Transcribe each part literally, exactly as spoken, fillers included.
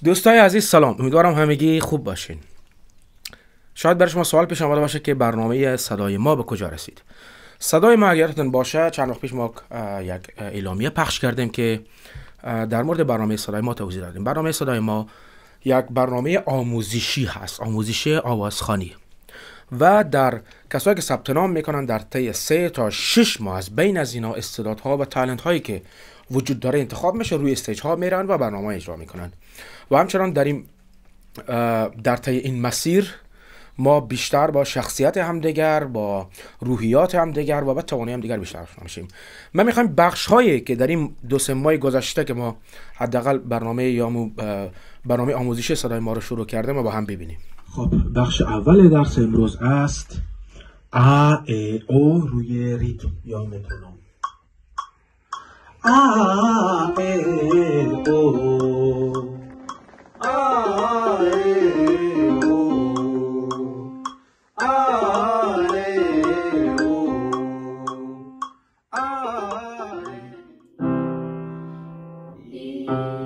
دوستای عزیز سلام، امیدوارم همگی خوب باشین. شاید برای شما سوال پیش آمده باشه که برنامه صدای ما به کجا رسید. صدای ما اگرتون باشه، چند وقت پیش ما یک اعلامیه پخش کردیم که در مورد برنامه صدای ما توضیح دادیم. برنامه صدای ما یک برنامه آموزشی هست، آموزشی آوازخوانی، و در کسایی که ثبت نام میکنن در طی سه تا شش ماه از بین از اینا استعدادها و تالنت هایی که وجود داره انتخاب میشه، روی استیج ها میرن و برنامه اجرا میکنن. و همچنان در این در طی این مسیر ما بیشتر با شخصیت همدیگر، با روحیات همدیگر و با توانایی همدیگر بیشتر آشنا میشیم. ما میخوایم بخش هایی که در این دو سه ماه گذشته که ما حداقل برنامه یا برنامه آموزشی صدای ما رو شروع کردیم و با هم ببینیم. خب بخش اول درس امروز است ا ای او روی ریتم یا مترونوم. ا ای او ا ای او ا ای او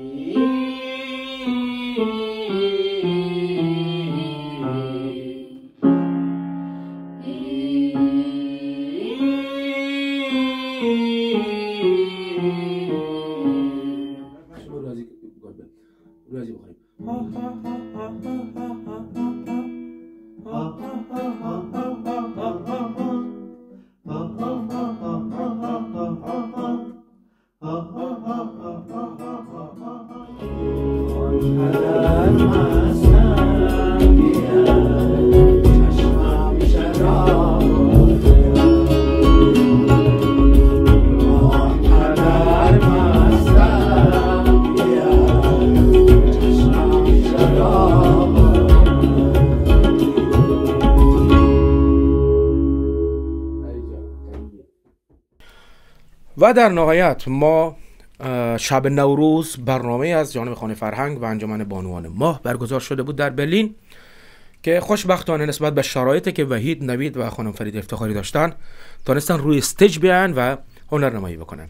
و در نهایت ما شب نوروز برنامه از جانب خانه فرهنگ و انجمن بانوان ماه برگزار شده بود در برلین که خوشبختانه نسبت به شرایطی که وحید نوید و خانم فرید افتخاری داشتن تونستن روی استیج بیان و هنرنمایی بکنن.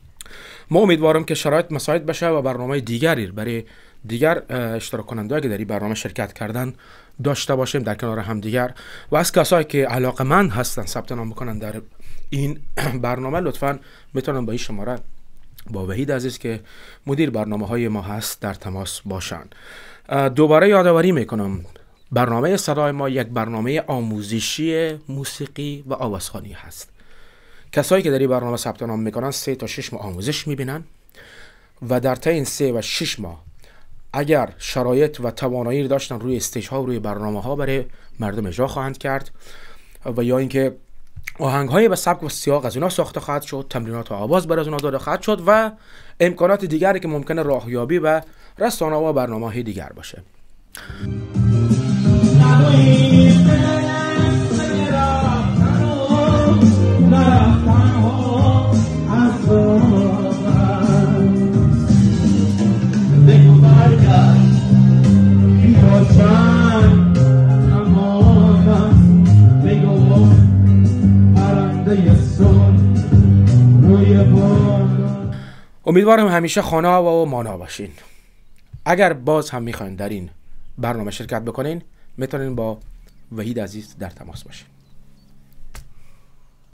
ما امیدوارم که شرایط مساعد بشه و برنامه دیگری برای دیگر اشتراک کننده‌ای که در این برنامه شرکت کردن داشته باشیم در کنار هم دیگر. و از کسایی که علاقه‌مند هستن ثبت نام بکنن در این برنامه، لطفاً میتونن با این شماره با وحید عزیز که مدیر برنامه های ما هست در تماس باشن. دوباره یادآوری میکنم برنامه صدای ما یک برنامه آموزشی موسیقی و آوازخوانی هست. کسایی که در این برنامه ثبت نام میکنن سه تا شش ماه آموزش میبینن و در طی این سه و شش ماه اگر شرایط و توانایی داشتن روی استیج ها و روی برنامه ها برای مردم اجرا خواهند کرد، و یا اینکه آهنگ های به سبک و سیاق از اونا ساخته خواهد شد، تمرینات آواز بر از اونا داده خواهد شد و امکانات دیگری که ممکنه راهیابی و رسانه و برنامه های دیگر باشه. امیدوارم همیشه خانا و مانا باشین. اگر باز هم میخواین در این برنامه شرکت بکنین، میتونین با وحید عزیز در تماس باشین.